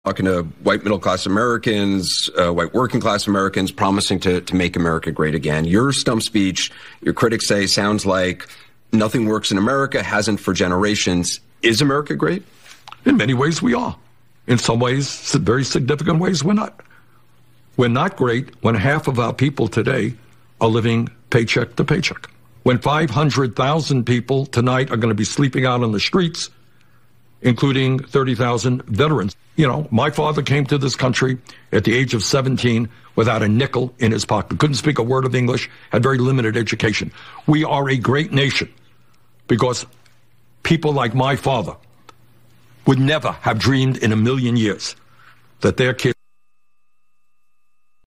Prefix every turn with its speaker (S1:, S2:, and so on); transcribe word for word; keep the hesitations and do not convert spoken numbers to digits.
S1: talking to white middle-class Americans, uh, white working-class Americans, promising to, to make America great again. Your stump speech, your critics say, sounds like nothing works in America, hasn't for generations. Is America great?
S2: In many ways, we are. In some ways, very significant ways, we're not. We're not great when half of our people today are living paycheck to paycheck. When five hundred thousand people tonight are going to be sleeping out on the streets, including thirty thousand veterans. You know, my father came to this country at the age of seventeen without a nickel in his pocket, couldn't speak a word of English, had very limited education. We are a great nation because people like my father would never have dreamed in a million years that their kids